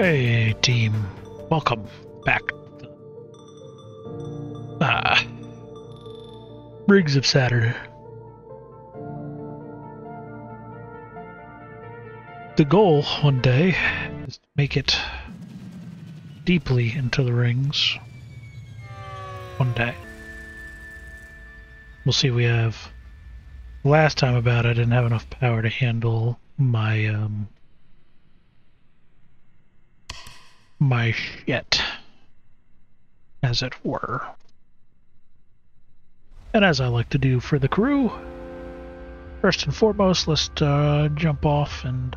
Hey team, welcome back. Ah, Briggs of Saturn. The goal one day is to make it deeply into the rings. One day. We'll see. We have. Last time about it, I didn't have enough power to handle my my shit, as it were. And as I like to do for the crew, first and foremost, let's jump off and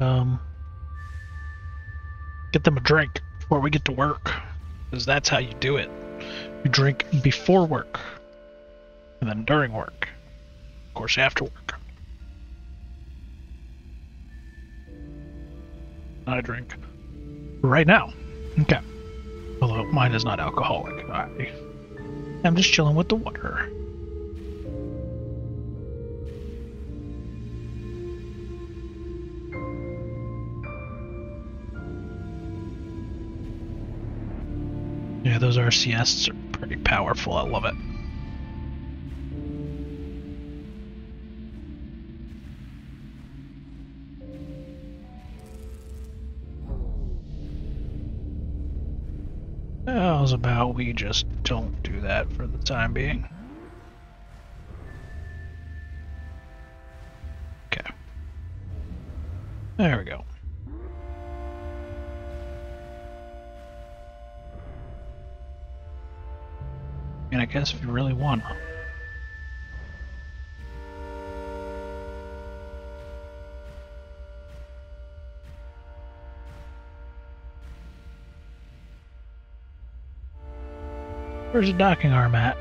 get them a drink before we get to work, because that's how you do it. You drink before work, and then during work, of course after work. I drink right now. Okay. Although mine is not alcoholic. I'm just chilling with the water. Yeah, those RCSs are pretty powerful. I love it. How's about we just don't do that for the time being? Okay. There we go. And I guess if you really want to. Where's the docking arm at?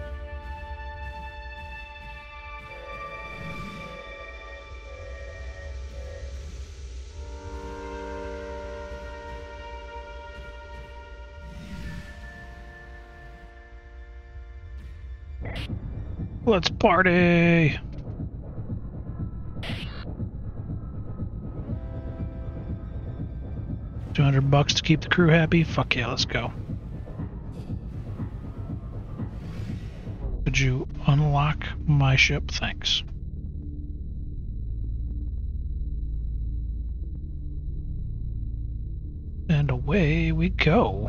Let's party! $200 to keep the crew happy? Fuck yeah, let's go. Could you unlock my ship? Thanks. And away we go.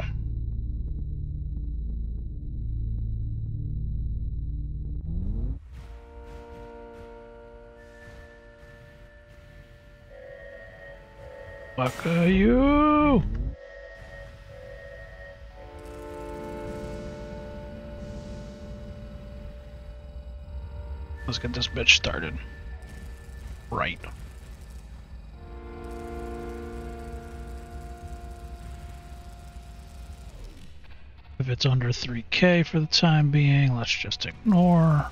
Fuck are you? Let's get this bitch started. Right. If it's under 3K for the time being, let's just ignore.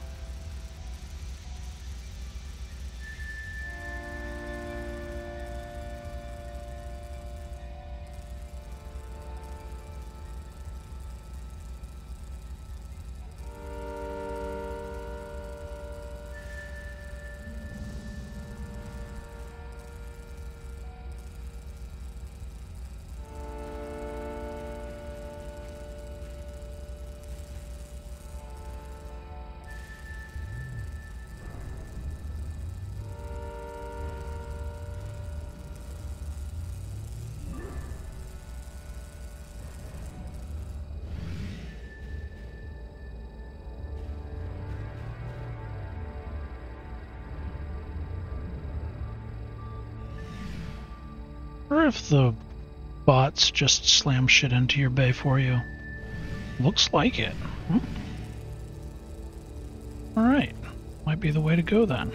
Or if the bots just slam shit into your bay for you. Looks like it. Alright. Might be the way to go then.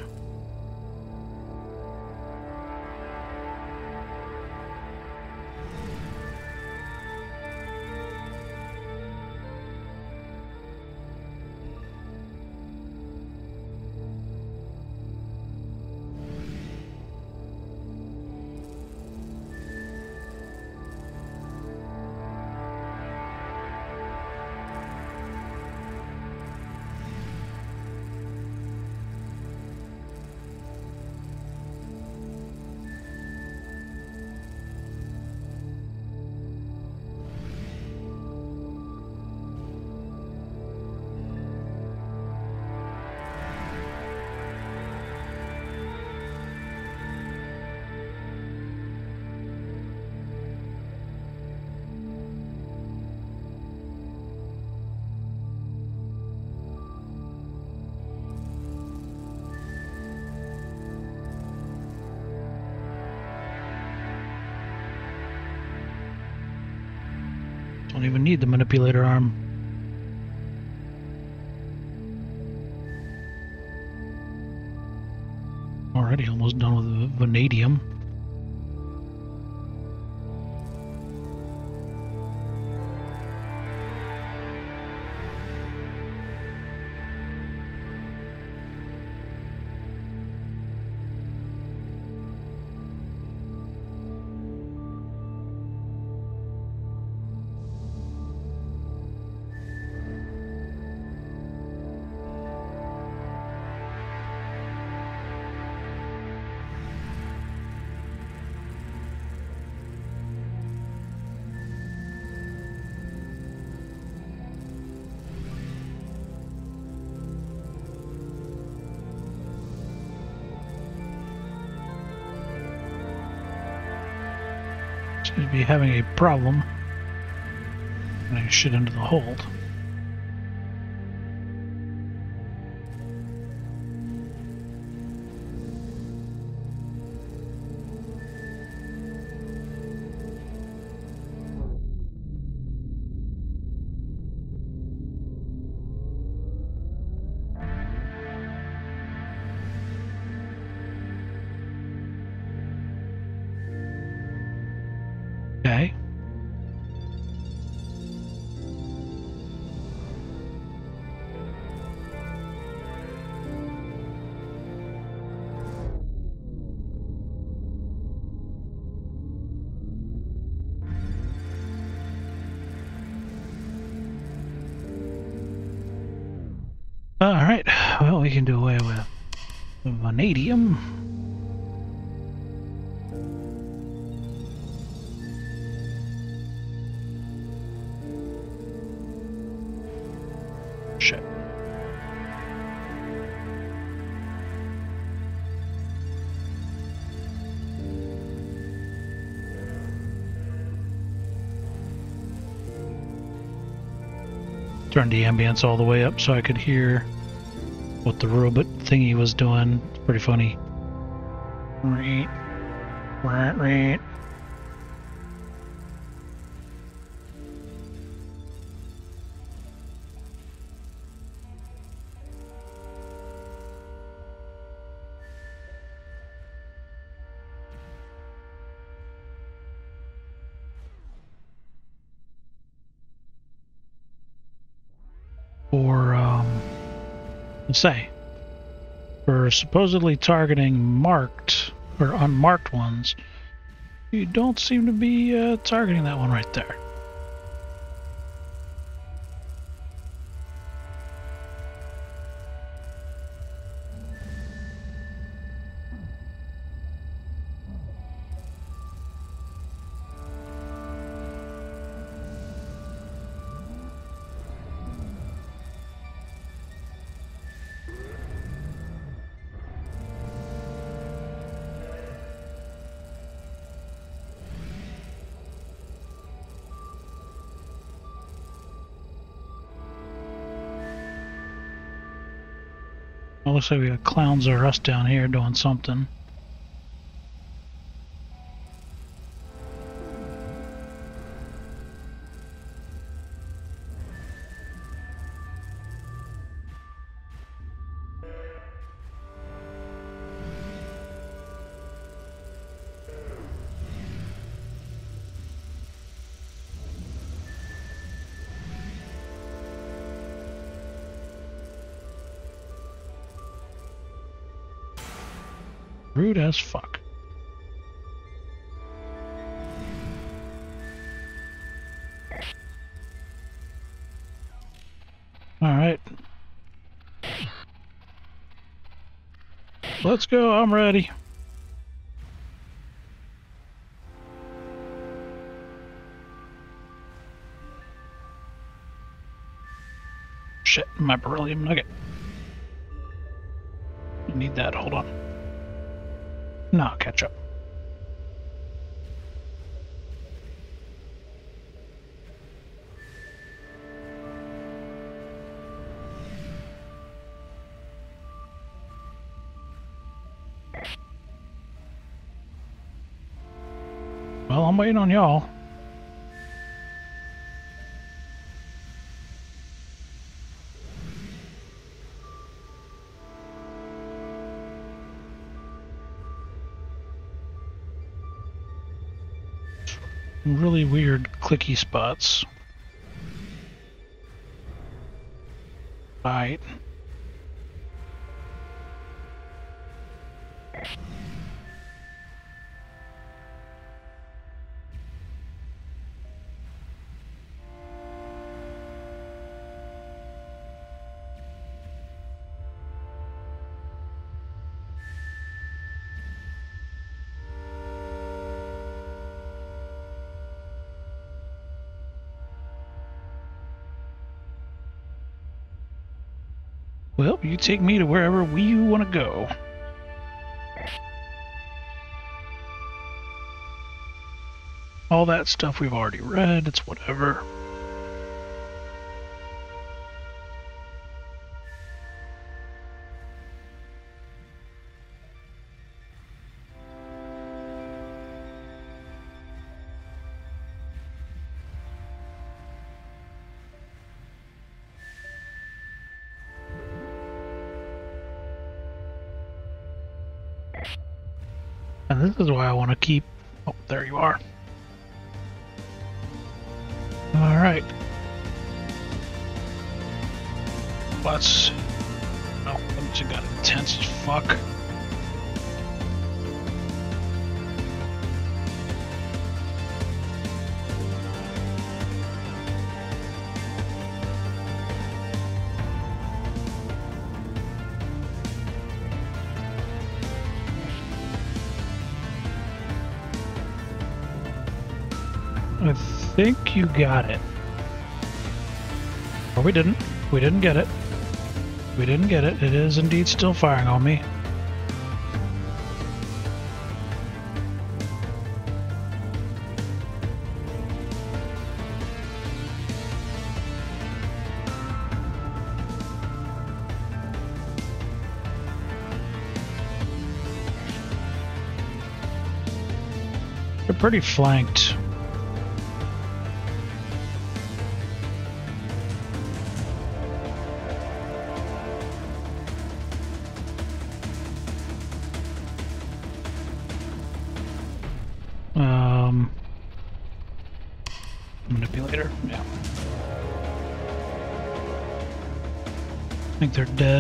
Don't even need the manipulator arm. Already almost done with the vanadium. Seems to be having a problem getting shit into the hold. Okay. Alright, well, we can do away with vanadium. Shit. Turned the ambience all the way up so I could hear what the robot thingy was doing. It's pretty funny. For, let's say, for supposedly targeting marked or unmarked ones, you don't seem to be targeting that one right there. Well, looks like we got clowns or us down here doing something. Rude as fuck. Alright. Let's go, I'm ready. Shit, my beryllium nugget. I need that, hold on. No, catch up. Well, I'm waiting on y'all. really weird clicky spots. Right. Well, you take me to wherever we want to go. All that stuff we've already read, it's whatever. And this is why I want to keep... Oh, there you are. Alright. Let's... Oh, that just got intense as fuck. I think you got it. Or we didn't. We didn't get it. We didn't get it. It is indeed still firing on me. They're pretty flanked. Manipulator? Yeah. I think they're dead.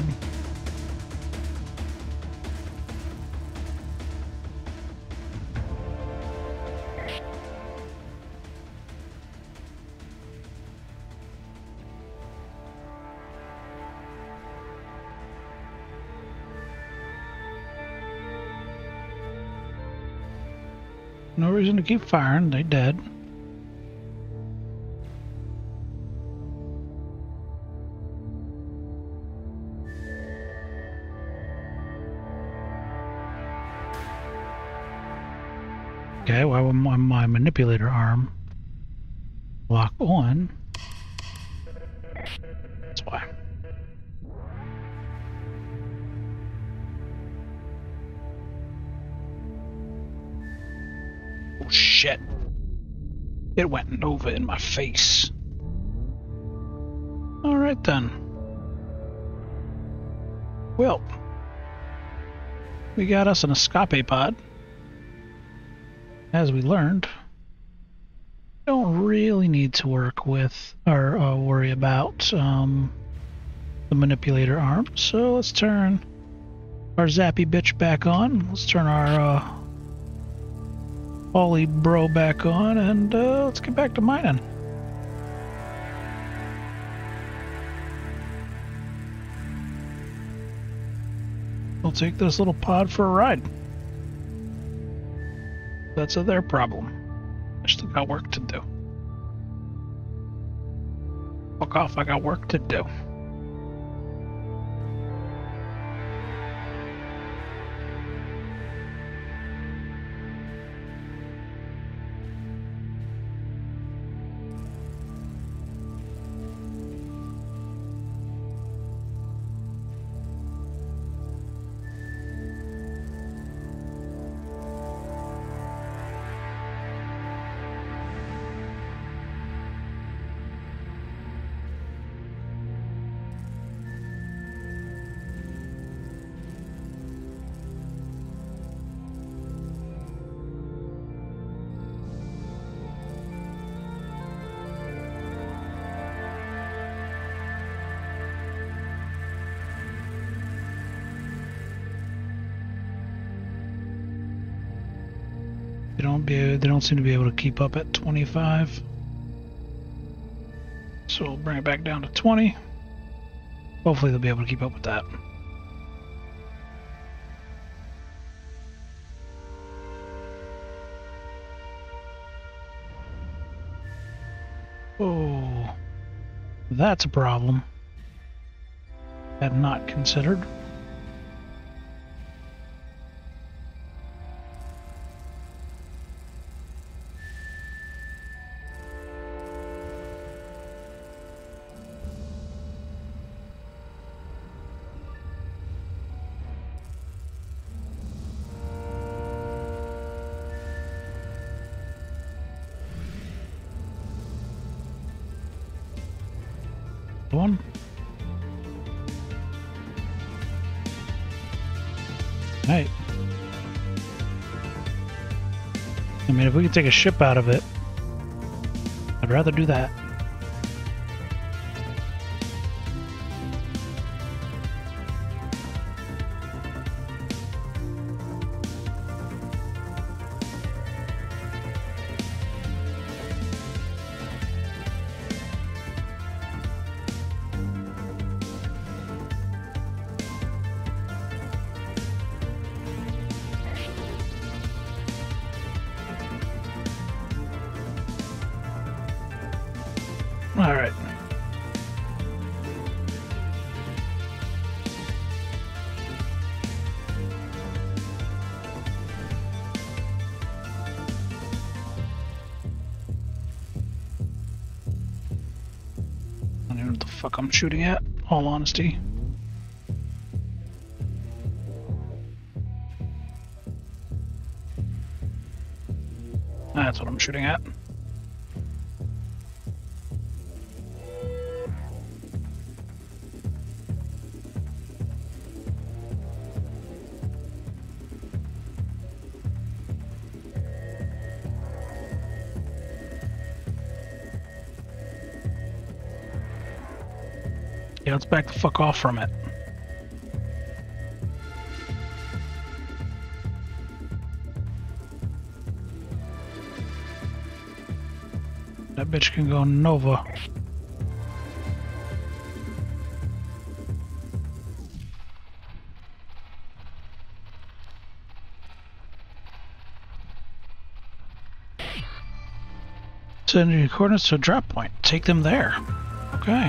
No reason to keep firing, they dead. Okay, why would my manipulator arm lock on? That's why. Oh shit. It went nova in my face. Alright then. Well, we got us an escape pod. As we learned, don't really need to work with or worry about the manipulator arm. So let's turn our zappy bitch back on. Let's turn our Ollie bro back on, and let's get back to mining. We'll take this little pod for a ride. That's their problem. I still got work to do. Fuck off, I got work to do. They don't seem to be able to keep up at 25. So we'll bring it back down to 20. Hopefully they'll be able to keep up with that. Oh, that's a problem. Had not considered. One. Hey. I mean, if we could take a ship out of it, I'd rather do that. All right. I don't know what the fuck I'm shooting at, all honesty. That's what I'm shooting at. Yeah, let's back the fuck off from it. That bitch can go Nova. Send your coordinates to a drop point. Take them there. Okay.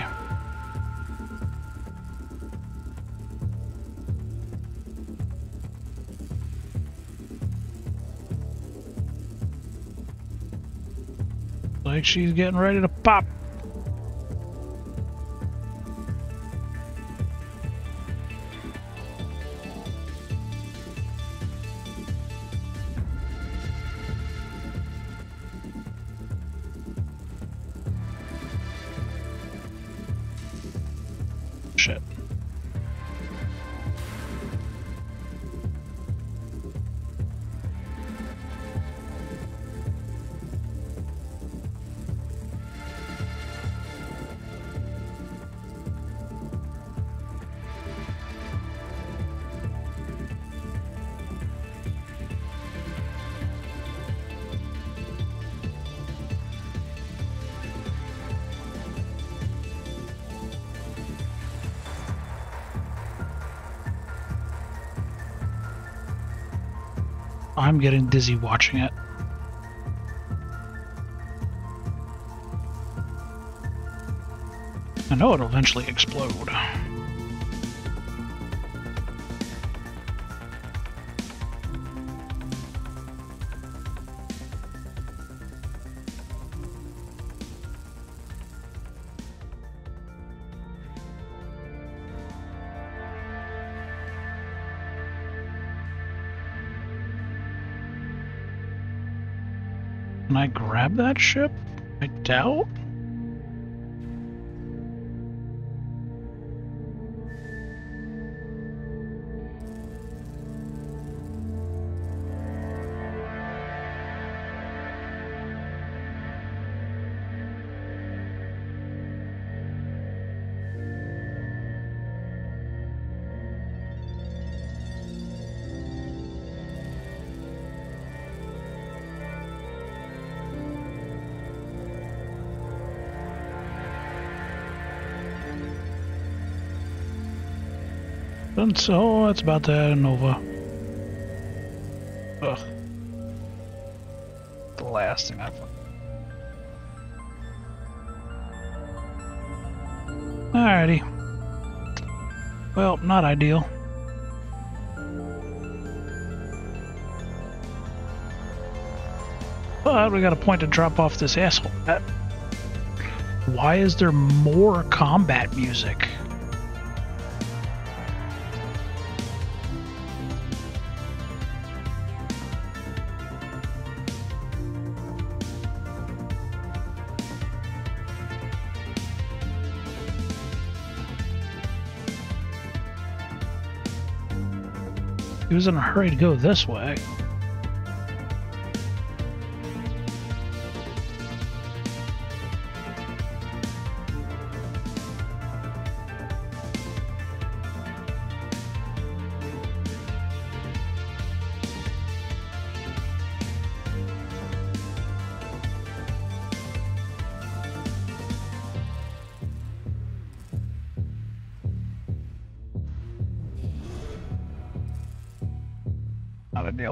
Like she's getting ready to pop. Shit. I'm getting dizzy watching it. I know it'll eventually explode. Can I grab that ship? I doubt. And so it's about to add Nova. Ugh. The last thing I thought. Alrighty. Well, not ideal. But we got a point to drop off this asshole. Why is there more combat music? He was in a hurry to go this way. Not a deal.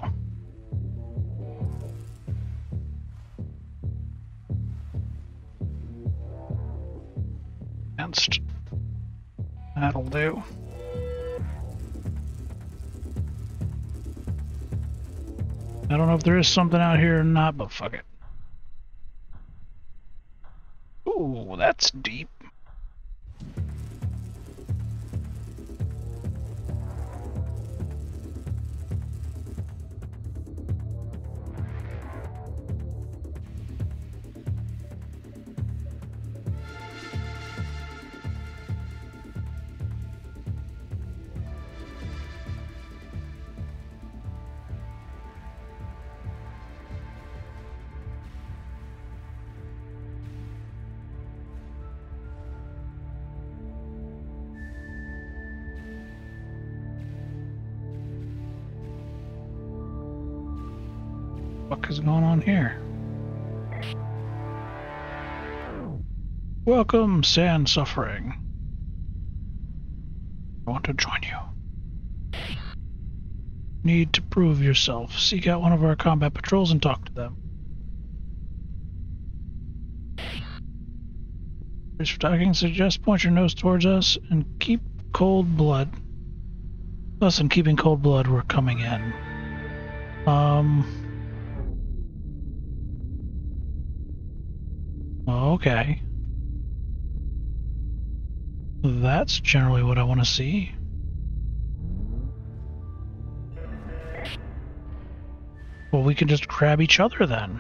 Against. That'll do. I don't know if there is something out here or not, but fuck it. Ooh, that's deep. What is going on here? Welcome, Sand Suffering. I want to join you. Need to prove yourself. Seek out one of our combat patrols and talk to them. Here's for talking. Suggest point your nose towards us and keep cold blood. Us and keeping cold blood, we're coming in. Okay. That's generally what I want to see. Well, we can just grab each other then.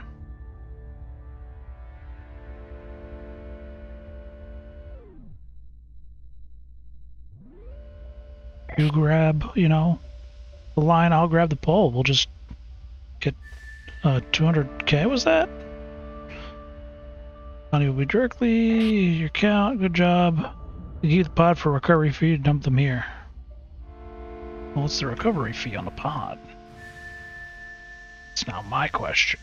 You grab, you know, the line, I'll grab the pole. We'll just get 200k, was that? Money will be directly your account. Good job. You keep the pod for recovery fee to dump them here. Well, what's the recovery fee on the pod? It's now my question.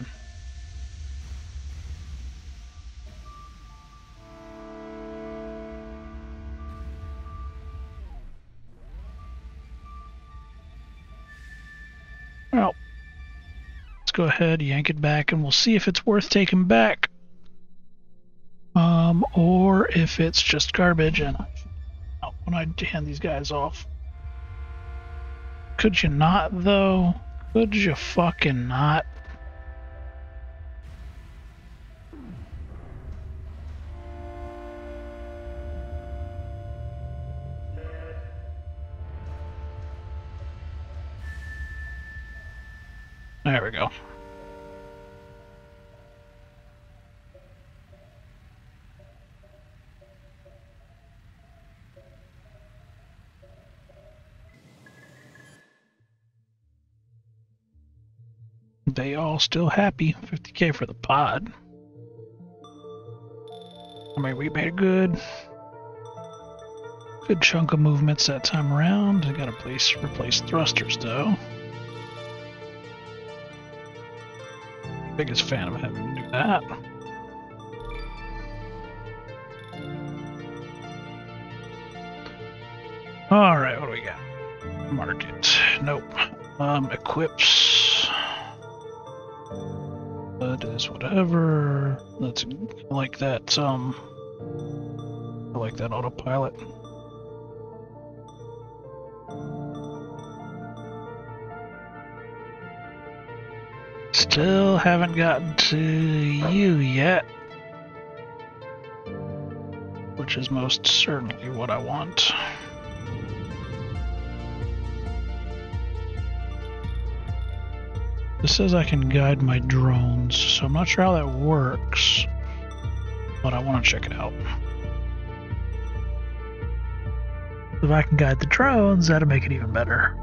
Well, let's go ahead, yank it back, and we'll see if it's worth taking back. Or if it's just garbage, and when I hand these guys off. Could you not, though? Could you fucking not? There we go. They all still happy. 50k for the pod. I mean, we made a good chunk of movements that time around. I gotta replace thrusters though. Biggest fan of having to do that. Alright, what do we got? Nope. Equips. That is whatever. That's like that. I like that autopilot. Still haven't gotten to you yet, which is most certainly what I want. This says I can guide my drones, so I'm not sure how that works, but I want to check it out. If I can guide the drones, that'll make it even better.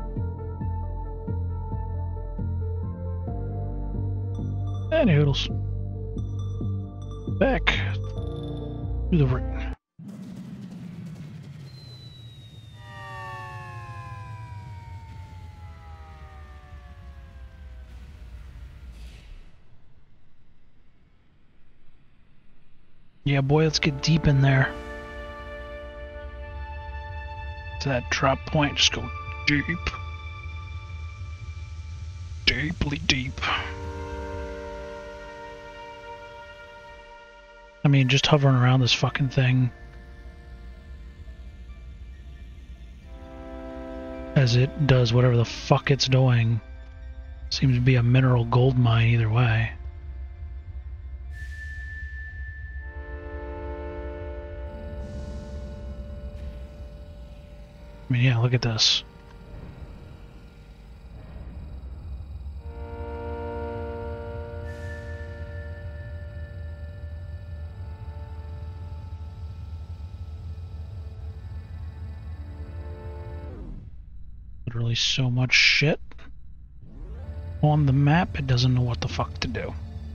And noodles. Back to the ring. Yeah, boy, let's get deep in there. To that drop point, just go deep. Deeply deep. I mean, just hovering around this fucking thing as it does whatever the fuck it's doing seems to be a mineral gold mine either way. I mean, yeah, look at this. Literally so much shit on the map, it doesn't know what the fuck to do.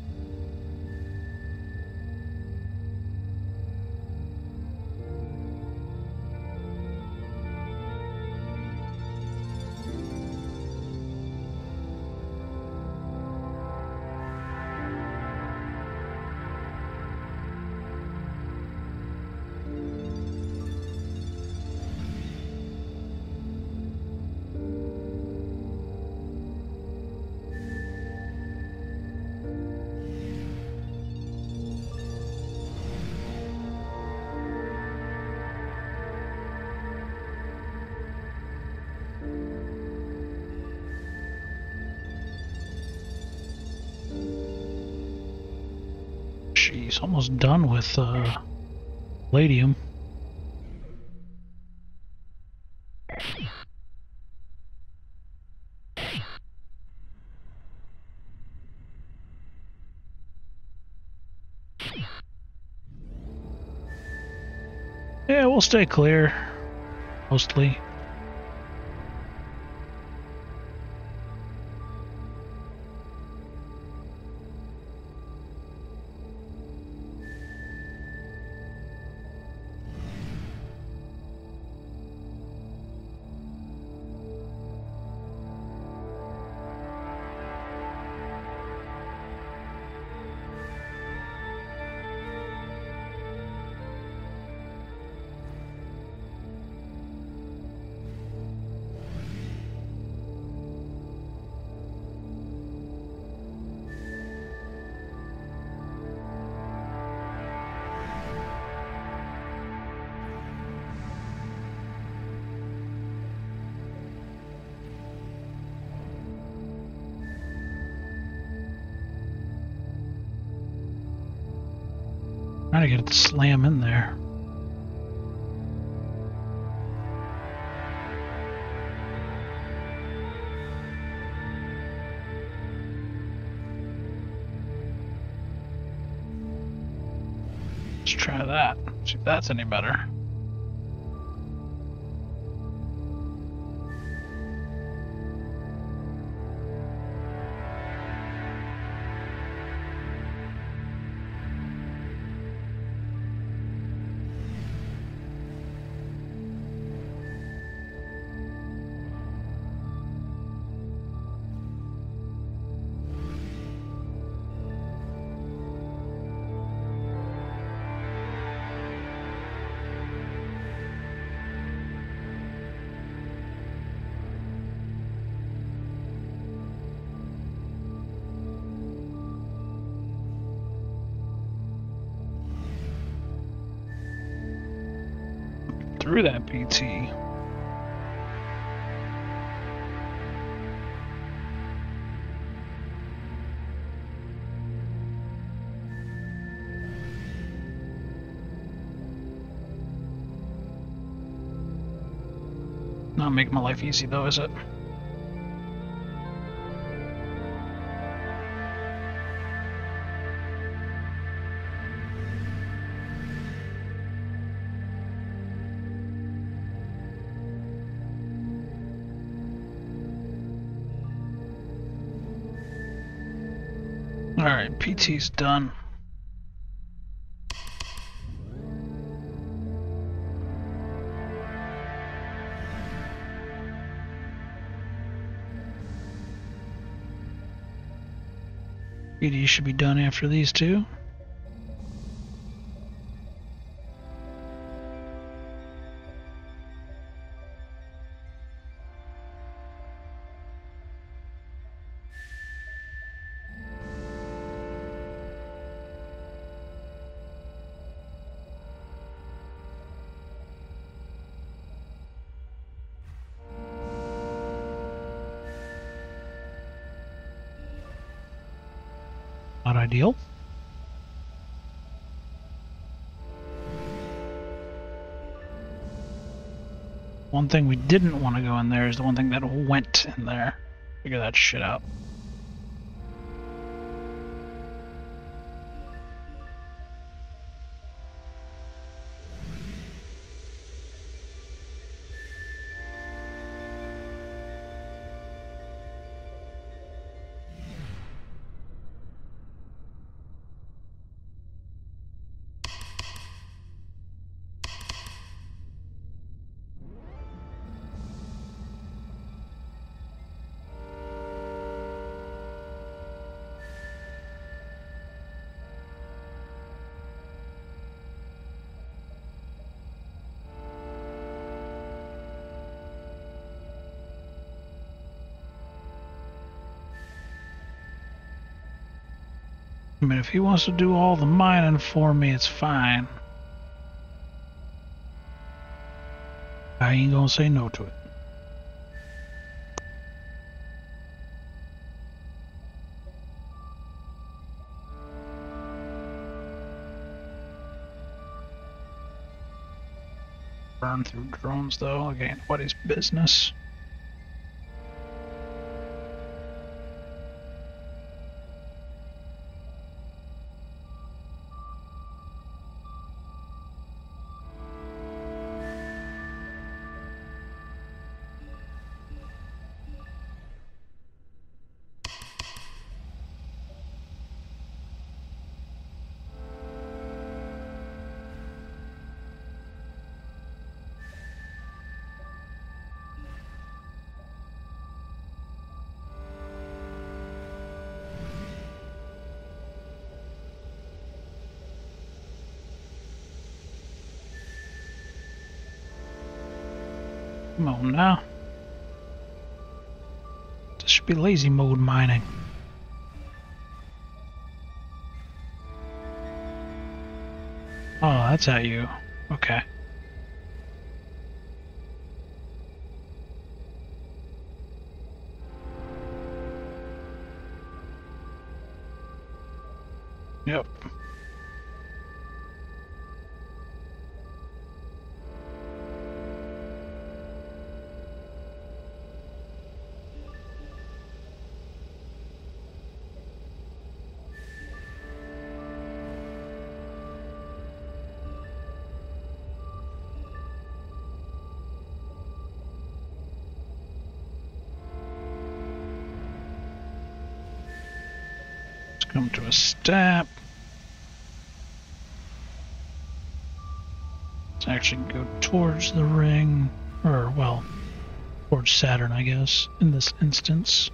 She's almost done with palladium. Yeah, we'll stay clear, mostly. Trying to get it to slam in there. Let's try that. See if that's any better. through that PT. Not making my life easy though, is it? Alright, PT's done. PD should be done after these two. Not ideal. One thing we didn't want to go in there is the one thing that went in there. Figure that shit out. I mean, if he wants to do all the mining for me, it's fine. I ain't gonna say no to it. Burn through drones, though. Again, what is business? Come on now. This should be lazy mode mining. Oh, that's at you. Okay. Yep. Come to a step. Let's actually go towards the ring, or well, towards Saturn, I guess, in this instance.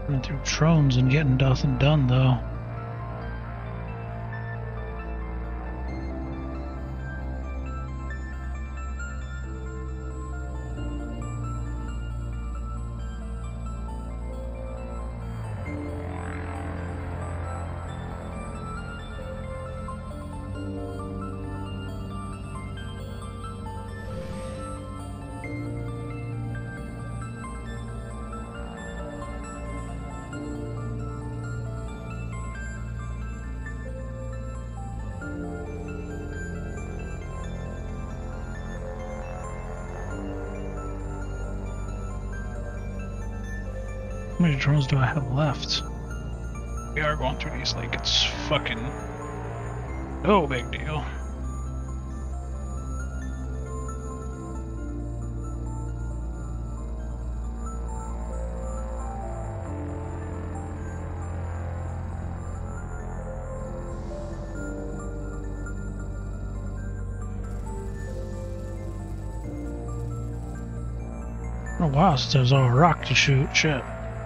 Running through drones and getting nothing done, though. How many drones do I have left? We are going through these like it's fucking no big deal. Oh wow, since there's all rock to shoot, shit.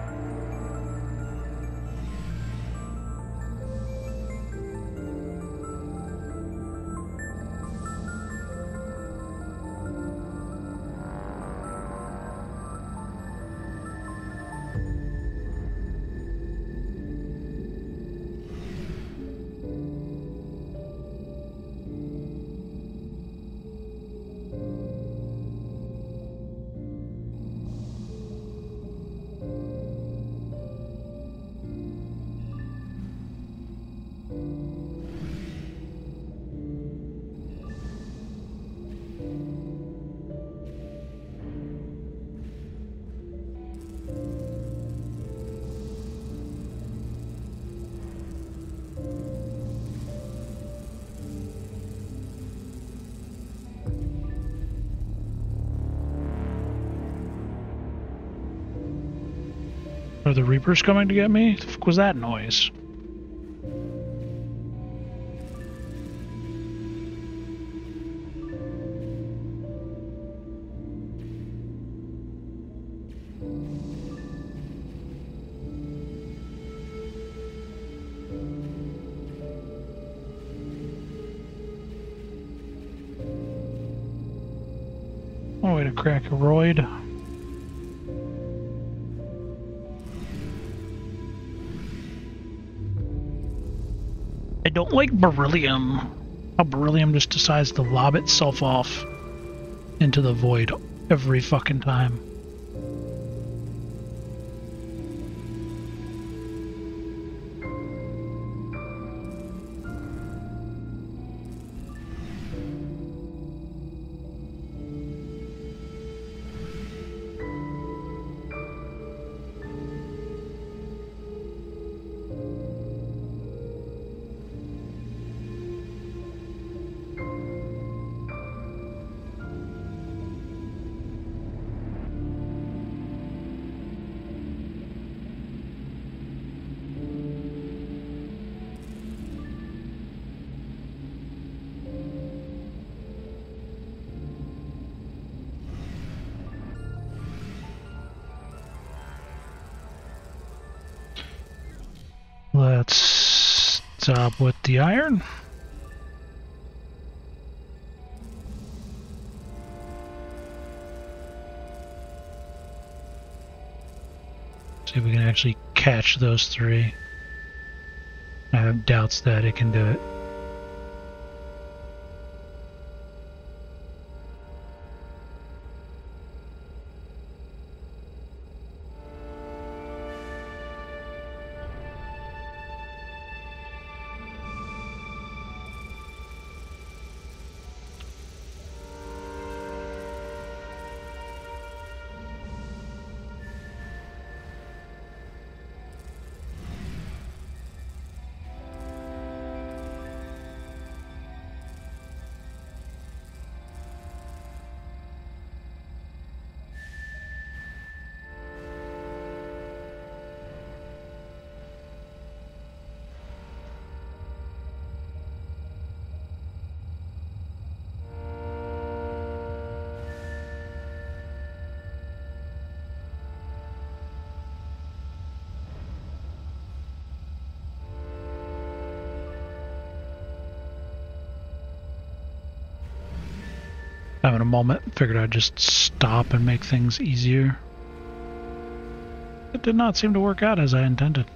Are the Reapers coming to get me? The fuck was that noise? One way to crack a roid. I don't like beryllium. How beryllium just decides to lob itself off into the void every fucking time. Let's stop with the iron. See if we can actually catch those three. I have doubts that it can do it. Having a moment, figured I'd just stop and make things easier. It did not seem to work out as I intended.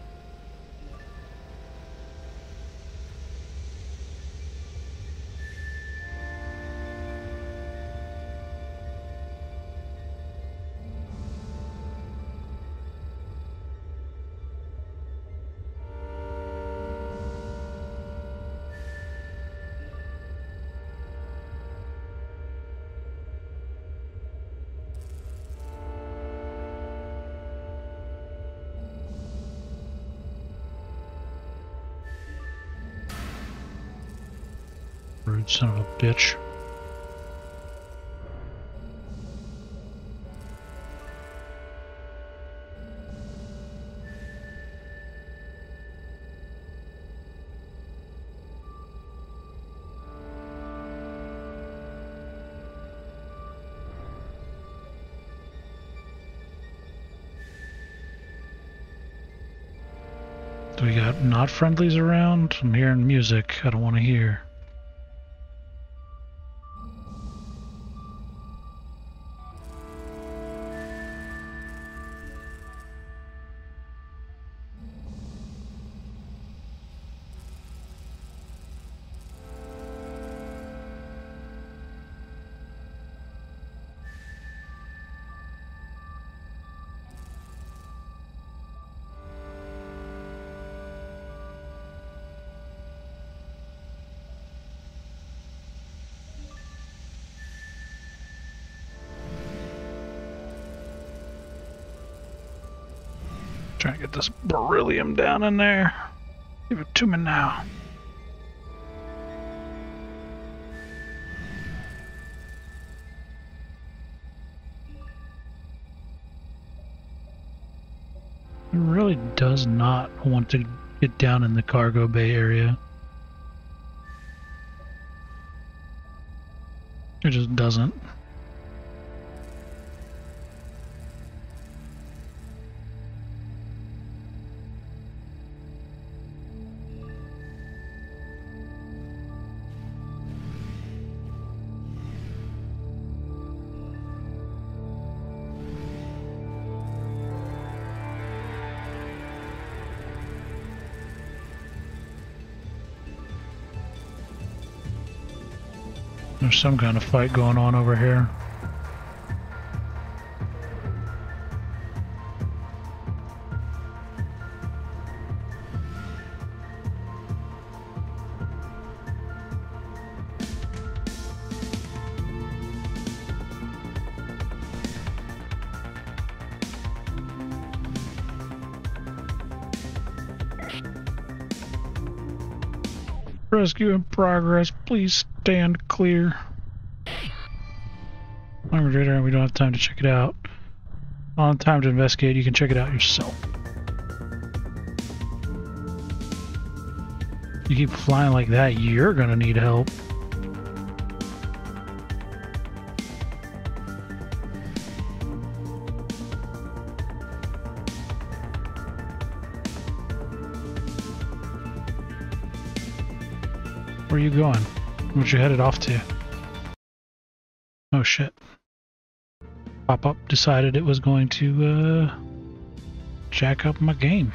Rude son of a bitch. Do we got not friendlies around? I'm hearing music I don't want to hear. Trying to get this beryllium down in there. Give it to me now. It really does not want to get down in the cargo bay area. It just doesn't. There's some kind of fight going on over here. Rescue in progress. Please stand clear. Refrigerator, we don't have time to check it out. On time to investigate, you can check it out yourself. You keep flying like that, you're gonna need help. Where are you going? What you headed off to? Oh shit. Pop-up decided it was going to jack up my game.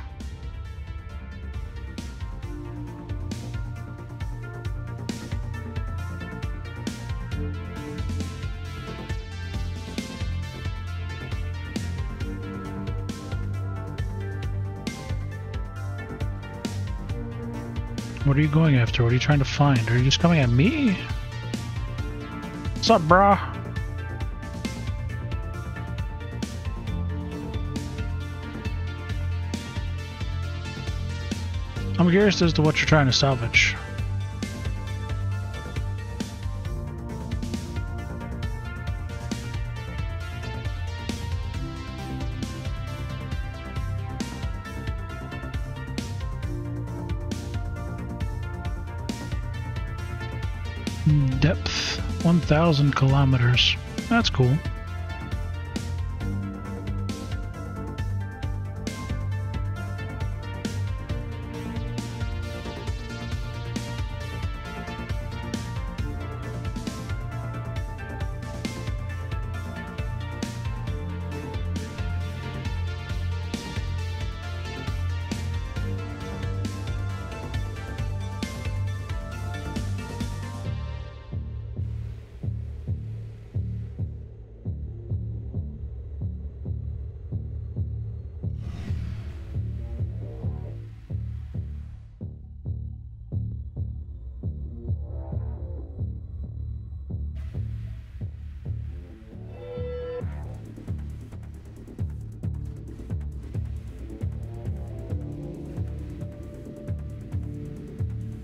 What are you going after? What are you trying to find? Are you just coming at me? What's up, brah? I'm curious as to what you're trying to salvage. Depth 1,000 kilometers. That's cool.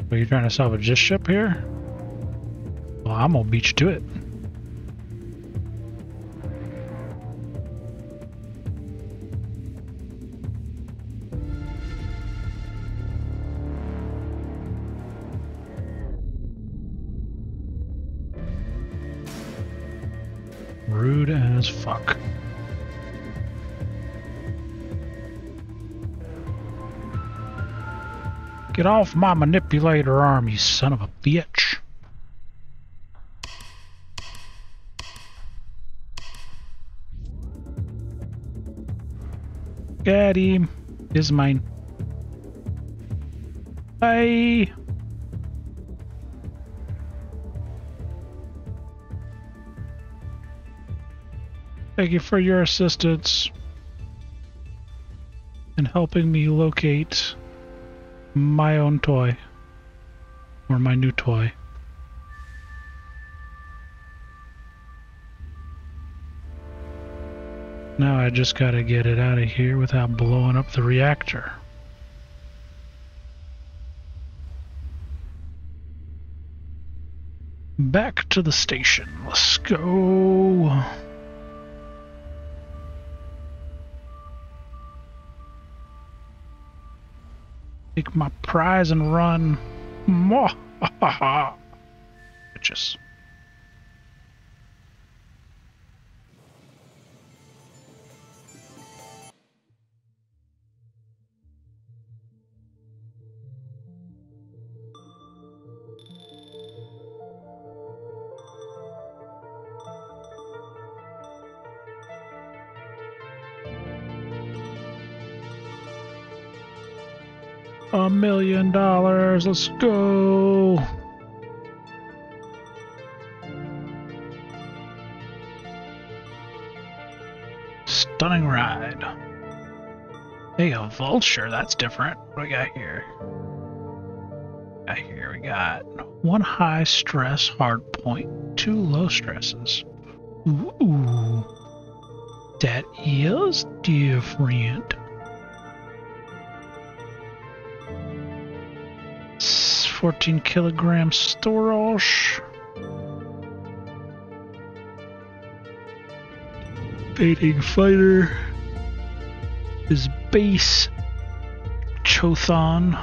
Are you trying to salvage this ship here? Well, I'm gonna beat you to it. Rude as fuck. Get off my manipulator arm, you son of a bitch. Got him. This is mine. Bye. Thank you for your assistance in helping me locate my own toy, or my new toy. Now I just gotta get it out of here without blowing up the reactor. Back to the station. Let's go. Take my prize and run. Mwahaha. Bitches. $1 million, let's go. Stunning ride. Hey, a vulture, that's different. What do we got here? We got 1 high stress hard point, 2 low stresses. Ooh, that is different. 14 kilogram storage. 8 fighter. His base Chothon.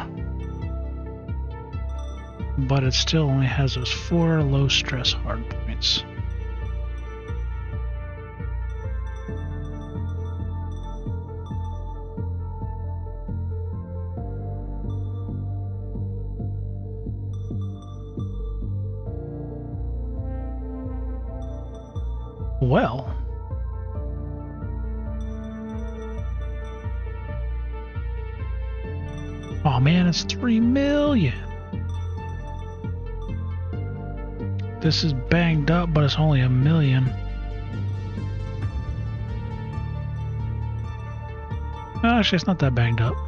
But it still only has those 4 low stress hard points. Well, oh man, it's 3 million. This is banged up, but it's only 1 million. Actually, it's not that banged up.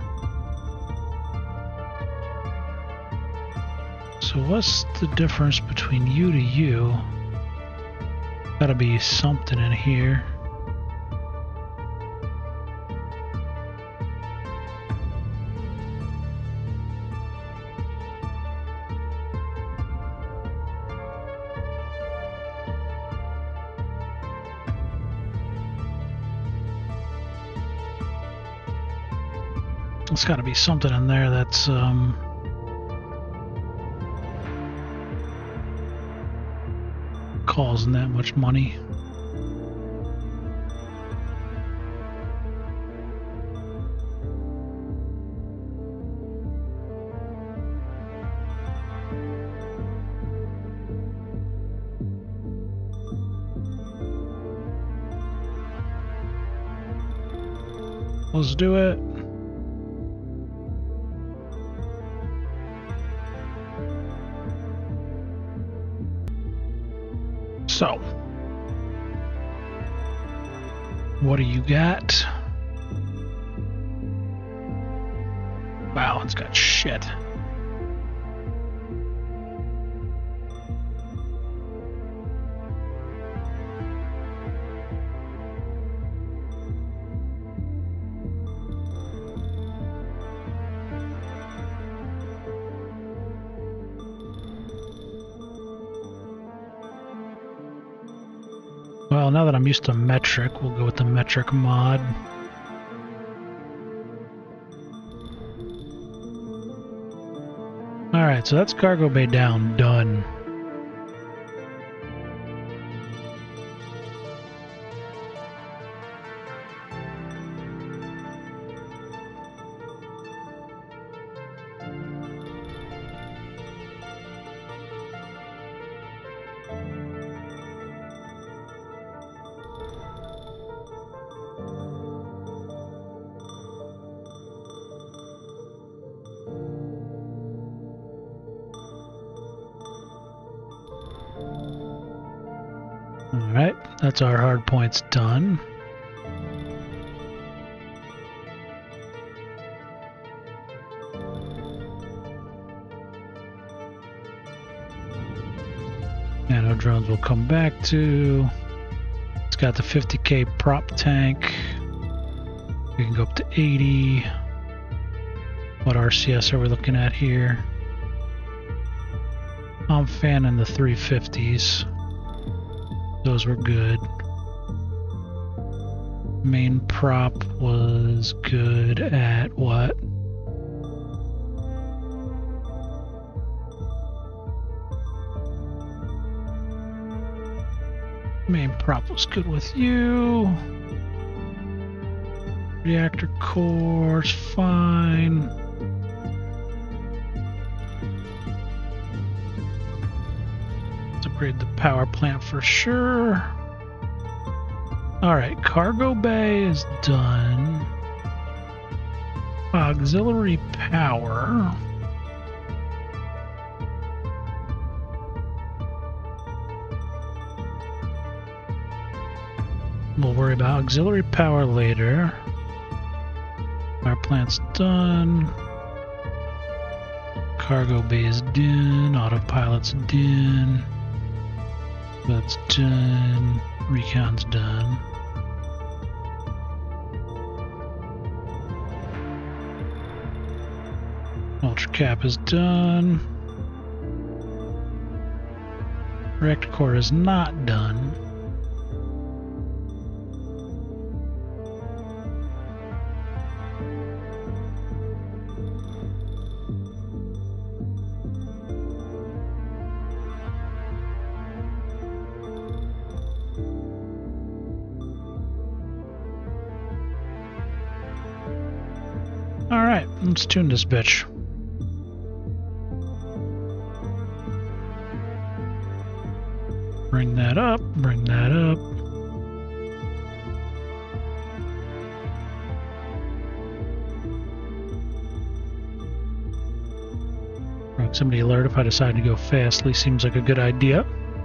So what's the difference between you to you? Gotta be something in here. There's gotta be something in there that's causing that much money. Let's do it. So, what do you got? Wow, it's got shit. Well, now that I'm used to metric, we'll go with the metric mod. Alright, so that's cargo bay down, done. Alright, that's our hard points done. Nano drones will come back to. It's got the 50k prop tank. We can go up to 80. What RCS are we looking at here? I'm fanning the 350s. Those were good. Main prop was good at what? Main prop was good with you. Reactor core's fine. Let's upgrade the power plant for sure. Alright, cargo bay is done. Auxiliary power. We'll worry about auxiliary power later. Power plant's done. Cargo bay is done. Autopilot's done. That's done. Recon's done. Ultra cap is done. Reactor core is not done. Alright, let's tune this bitch. Bring that up, bring that up. Proximity alert if I decide to go fastly seems like a good idea.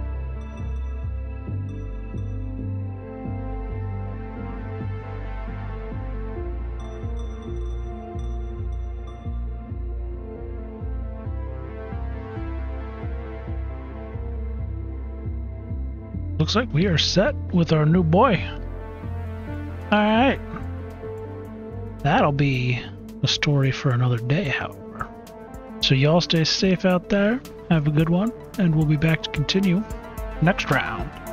Looks like we are set with our new boy. Alright. That'll be a story for another day, however. So y'all stay safe out there, have a good one, and we'll be back to continue next round.